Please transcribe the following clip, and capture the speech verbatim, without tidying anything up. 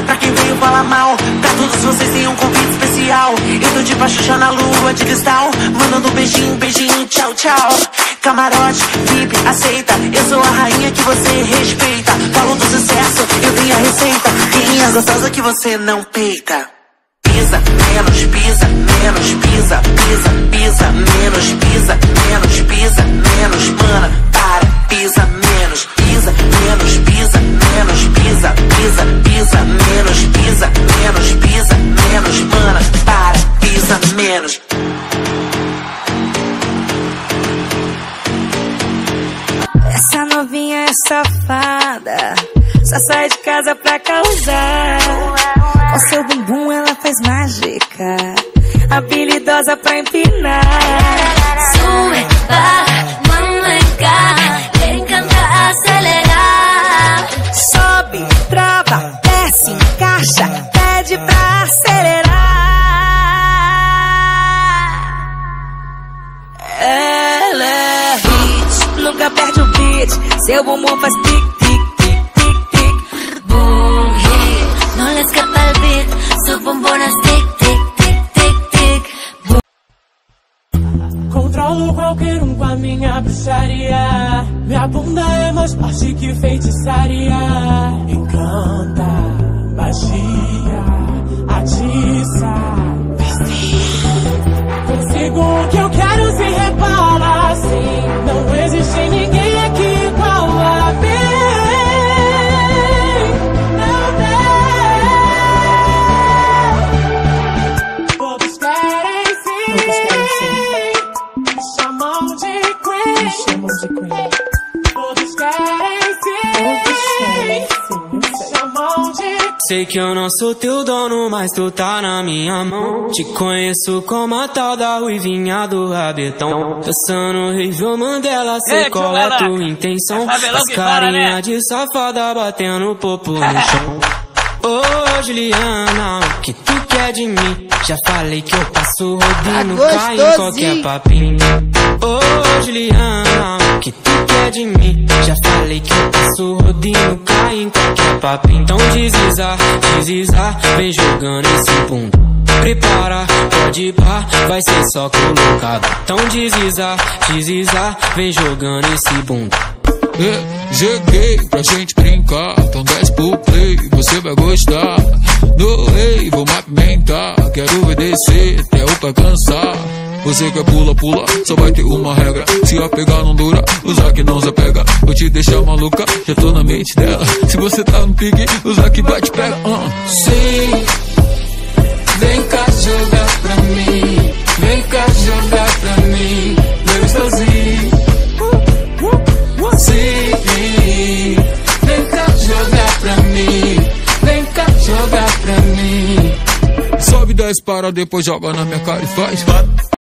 pra quem veio falar mal. Pra todos vocês tem um convite especial. Eu tô de Pachuxa na lua de cristal, mandando beijinho, beijinho, tchau, tchau. Camarote, V I P, aceita. Eu sou a rainha que você respeita. Falo do sucesso, eu tenho a receita. Rainha gostosa que você não peita. Pisa, menos, pisa, menos, pisa, pisa, pisa, menos, pisa, menos, pisa, menos, mana, para, pisa, menos, pisa, menos, pisa, menos, pisa, pisa, pisa, menos, pisa, menos, pisa, menos, mana, para, pisa, menos. Essa novinha é safada, só sai de casa pra causar. Com seu bumbum ela faz mágica, habilidosa pra empinar. Sube, baja, mameca, le encanta acelerar. Sobe, trava, desce, encaixa, pede pra acelerar. Ela é hit, nunca perde o beat. Seu bumbum faz tic, tic, tic, tic, tic. Boom, hit, no le escapa el beat. Su bumbum es tic, tic, tic, tic, tic. Controlo qualquer um com a minha bruxaria. Minha bunda é mais forte que feitiçaria. Encanta, magia, atiça. Consigo o que eu quero, se repara assim. Não existe ninguém aqui igual a mim. Não tem. Todos querem sim. Me chamam de Queen. Me chamam de Queen. Todos querem sim. Me chamam de Queen. Sei que eu não sou teu dono, mas tu tá na minha mão. Te conheço como a tal da ruivinha do rabetão. Dançando Rio Mandela, sei qual é tua intenção. As carinha de safada batendo popo no chão. Ô Juliana, o que tu quer de mim? Já falei que eu passo rodinho, cai em qualquer papinho. Ô Juliana, o que tu quer de mim? Já falei que eu passo rodinho, cai em qualquer papinho. Então desliza, desliza, vem jogando esse bunda. Prepara, pode ir pá, vai ser só colocado. Então desliza, desliza, vem jogando esse bunda. É, cheguei pra gente brincar, então desce pro play, você vai gostar. No rei, vou me apimentar, quero obedecer até o pra cansar. Você quer pula, pula, só vai ter uma regra. Se apegar não dura, usar que não se apega. Vou te deixar maluca, já tô na mente dela. Se você tá no pique, usar que vai te pega. uh. Sim, vem cá jogar pra mim. Vem cá jogar pra mim. Bebe sozinho. Sim, vem cá jogar pra mim. Vem cá jogar pra mim. Sobe, desce, para, depois joga na minha cara e faz.